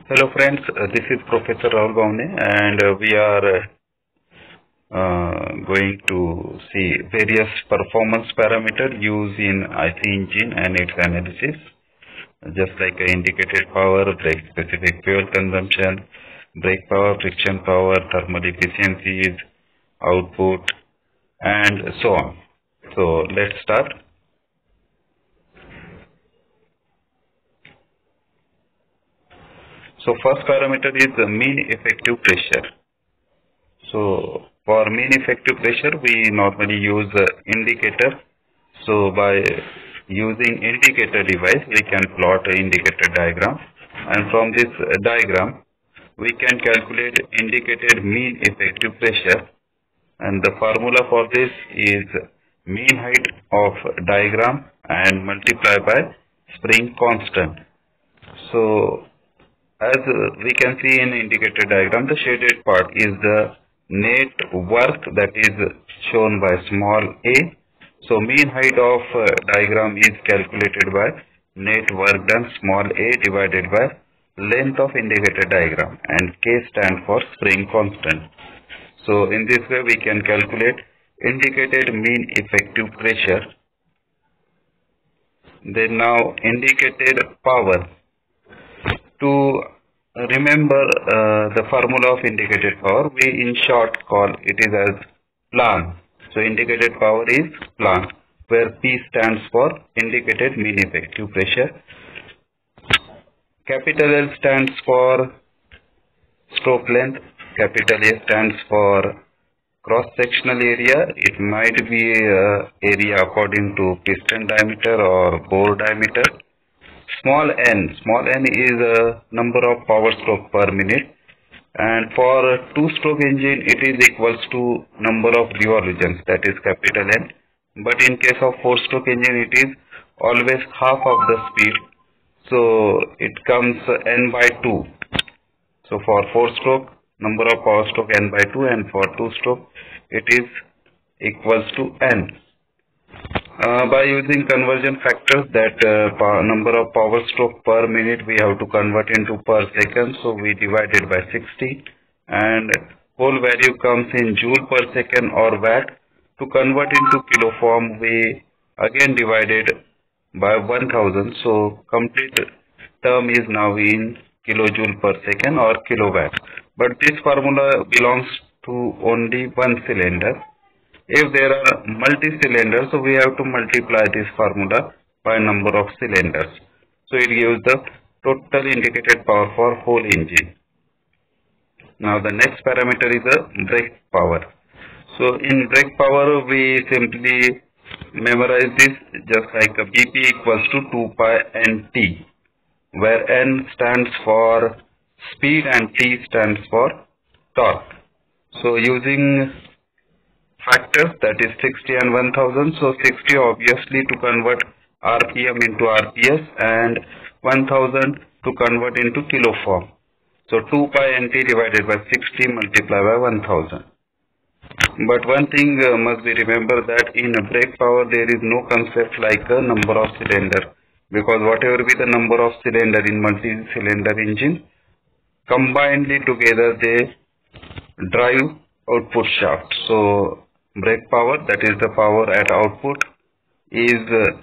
Hello friends, this is Professor Rahul Bhavne and we are going to see various performance parameters used in IC engine and its analysis, just like indicated power, brake specific fuel consumption, brake power, friction power, thermal efficiencies, output, and so on. So let's start. So first parameter is the mean effective pressure. So for mean effective pressure, we normally use indicator. So by using indicator device, we can plot an indicator diagram, and from this diagram, we can calculate indicated mean effective pressure, and the formula for this is mean height of diagram and multiply by spring constant. So as we can see in indicator diagram, the shaded part is the net work that is shown by small a. So mean height of diagram is calculated by net work done small a divided by length of indicator diagram, and k stands for spring constant. So in this way we can calculate indicated mean effective pressure. Then now indicated power. To remember the formula of indicated power, we in short call it is as plan. So indicated power is plan, where P stands for indicated mean effective pressure. Capital L stands for stroke length. Capital A stands for cross-sectional area. It might be area according to piston diameter or bore diameter. Small n is a number of power stroke per minute, and for a two-stroke engine it is equals to number of revolutions, that is capital N. But in case of four-stroke engine it is always half of the speed, so it comes n by 2. So for four-stroke, number of power stroke n by 2, and for two-stroke it is equals to n. By using conversion factors, that number of power stroke per minute we have to convert into per second, so we divide it by 60, and whole value comes in joule per second or watt. To convert into kilo form, we again divide it by 1000, so complete term is now in kilojoule per second or kilowatt. But this formula belongs to only one cylinder. If there are multi-cylinders, so we have to multiply this formula by number of cylinders. So it gives the total indicated power for whole engine. Now the next parameter is the brake power. So in brake power, we simply memorize this just like a BP equals to 2 pi nt, where n stands for speed and t stands for torque. So using factors, that is 60 and 1000, so 60 obviously to convert RPM into RPS, and 1000 to convert into kilo form. So 2 pi nt divided by 60 multiplied by 1000. But one thing must be remembered, that in a brake power there is no concept like a number of cylinder, because whatever be the number of cylinder in multi-cylinder engine, combinedly together they drive output shaft. So brake power, that is the power at output, is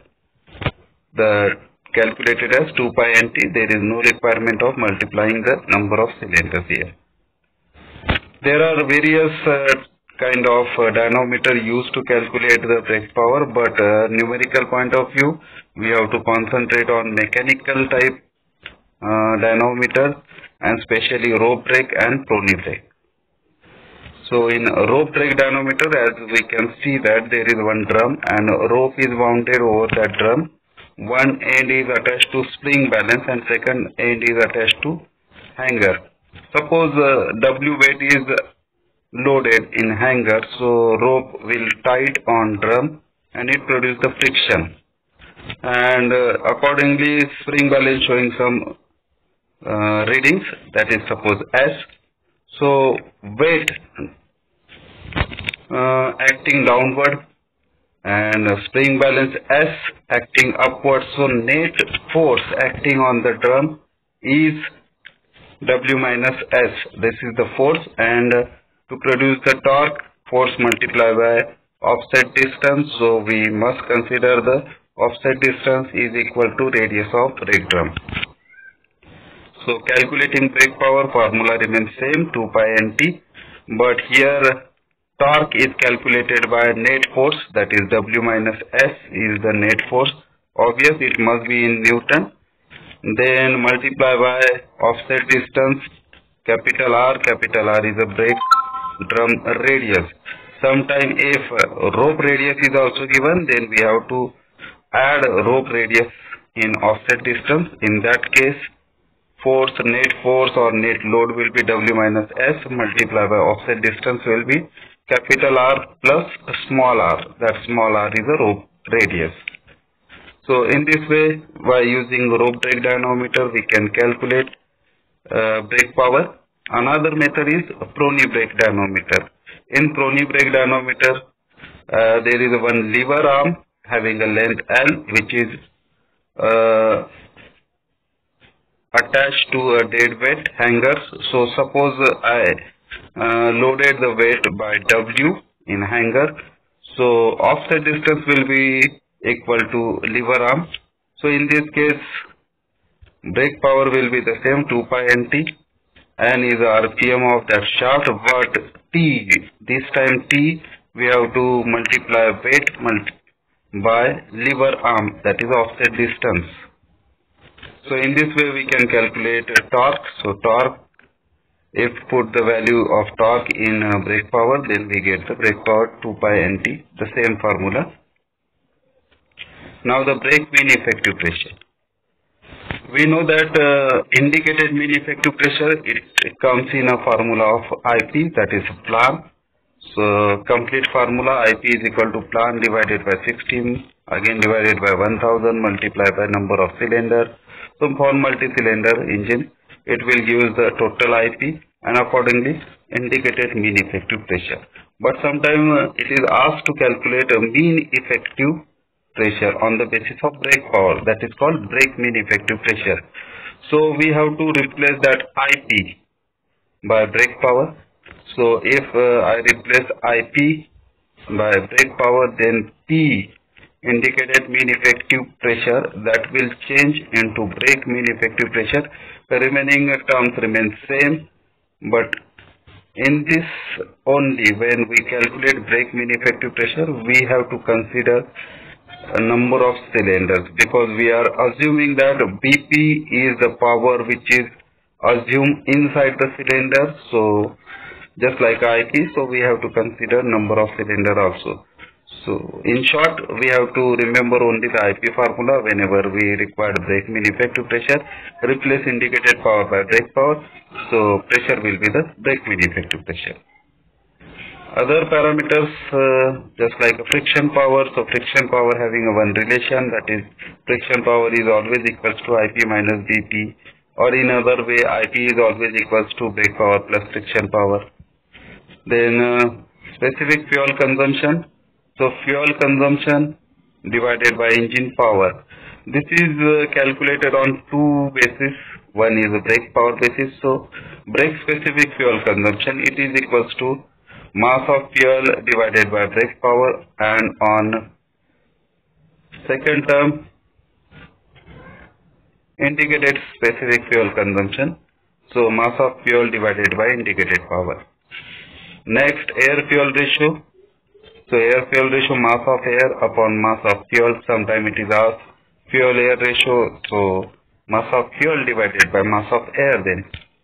calculated as 2 pi nt. There is no requirement of multiplying the number of cylinders here. There are various kind of dynamometer used to calculate the brake power, but numerical point of view, we have to concentrate on mechanical type dynamometer, and especially rope brake and prony brake. So in rope brake dynamometer, as we can see that there is one drum and a rope is mounted over that drum. One end is attached to spring balance and second end is attached to hanger. Suppose W weight is loaded in hanger, so rope will tight on drum and it produces the friction, and accordingly spring balance showing some readings, that is suppose S. So weight acting downward and spring balance S acting upward, so net force acting on the drum is W minus S. This is the force, and to produce the torque, force multiplied by offset distance. So we must consider the offset distance is equal to radius of brake drum. So calculating brake power, formula remains same, 2 pi nt, but here torque is calculated by net force, that is W minus S is the net force. Obvious, it must be in Newton. Then multiply by offset distance, capital R is a brake drum radius. Sometime if rope radius is also given, then we have to add rope radius in offset distance. In that case, net force or net load will be W minus S multiplied by offset distance will be capital R plus small r. That small r is a rope radius. So in this way, by using rope brake dynamometer, we can calculate brake power. Another method is Prony brake dynamometer. In Prony brake dynamometer, there is one lever arm having a length L, which is attached to a dead weight hanger. So suppose I loaded the weight by W in hanger. So offset distance will be equal to lever arm. So in this case, brake power will be the same, 2 pi nt. N is RPM of that shaft, but T, this time T, we have to multiply weight by lever arm, that is offset distance. So in this way we can calculate torque. So torque, if put the value of torque in brake power, then we get the brake power 2 pi nt, the same formula. Now the brake mean effective pressure. We know that indicated mean effective pressure, it comes in a formula of IP, that is plan. So complete formula, IP is equal to plan divided by 16, again divided by 1000 multiplied by number of cylinder. So for multi-cylinder engine, it will give the total IP and accordingly indicated mean effective pressure. But sometimes it is asked to calculate a mean effective pressure on the basis of brake power, that is called brake mean effective pressure. So we have to replace that IP by brake power. So if I replace IP by brake power, then P, indicated mean effective pressure, that will change into brake mean effective pressure. The remaining terms remain same, but in this only, when we calculate brake mean effective pressure, we have to consider a number of cylinders, because we are assuming that BP is the power which is assumed inside the cylinder. So just like IP, so we have to consider number of cylinder also. So in short, we have to remember only the IP formula whenever we require brake mean effective pressure. Replace indicated power by brake power. So pressure will be the brake mean effective pressure. Other parameters just like friction power. So friction power having a one relation, that is friction power is always equals to IP minus BP, or in other way IP is always equals to brake power plus friction power. Then specific fuel consumption. So fuel consumption divided by engine power. This is calculated on two bases. One is a brake power basis. So brake specific fuel consumption, it is equals to mass of fuel divided by brake power, and on second term indicated specific fuel consumption, so mass of fuel divided by indicated power. Next, air fuel ratio. So air fuel ratio, mass of air upon mass of fuel. Sometimes it is asked fuel air ratio, so mass of fuel divided by mass of air then.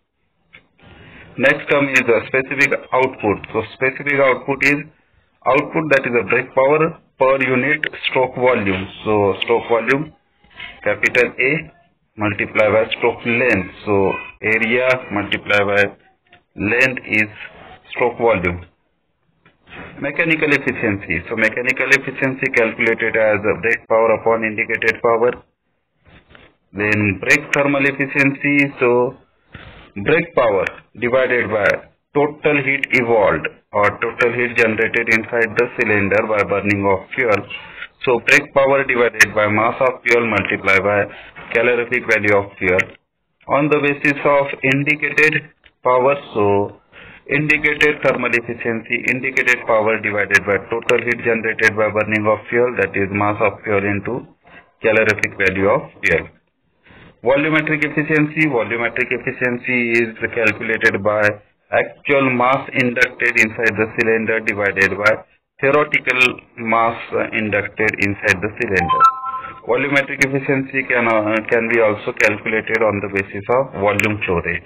Next term is the specific output. So specific output is output, that is a brake power per unit stroke volume. So stroke volume, capital A multiplied by stroke length. So area multiplied by length is stroke volume. Mechanical efficiency. So mechanical efficiency calculated as brake power upon indicated power. Then brake thermal efficiency. So brake power divided by total heat evolved or total heat generated inside the cylinder by burning of fuel. So brake power divided by mass of fuel multiplied by calorific value of fuel. on the basis of indicated power. So indicated thermal efficiency, indicated power divided by total heat generated by burning of fuel, that is mass of fuel into calorific value of fuel. Volumetric efficiency is calculated by actual mass inducted inside the cylinder divided by theoretical mass inducted inside the cylinder. Volumetric efficiency can be also calculated on the basis of volume flow rate.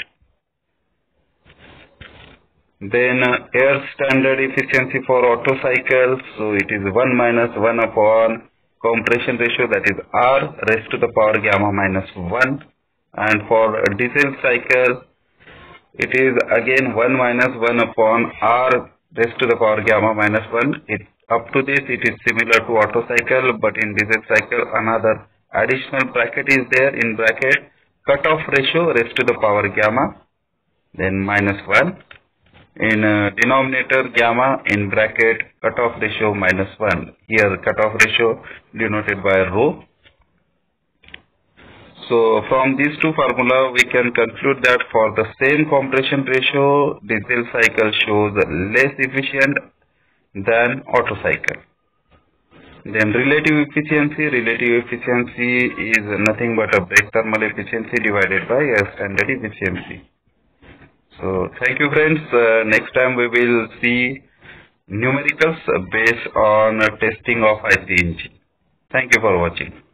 Then air standard efficiency for Otto cycle, so it is 1 minus 1 upon compression ratio, that is R raised to the power gamma minus 1, and for diesel cycle it is again 1 minus 1 upon R raised to the power gamma minus 1. Up to this it is similar to Otto cycle, but in diesel cycle another additional bracket is there. In bracket cutoff ratio raised to the power gamma, then minus 1. In denominator gamma, in bracket cutoff ratio minus 1. Here cutoff ratio denoted by rho. So from these two formula we can conclude that for the same compression ratio, diesel cycle shows less efficient than Otto cycle. Then relative efficiency is nothing but a brake thermal efficiency divided by air standard efficiency. So thank you friends. Next time we will see numericals based on testing of IC engine. Thank you for watching.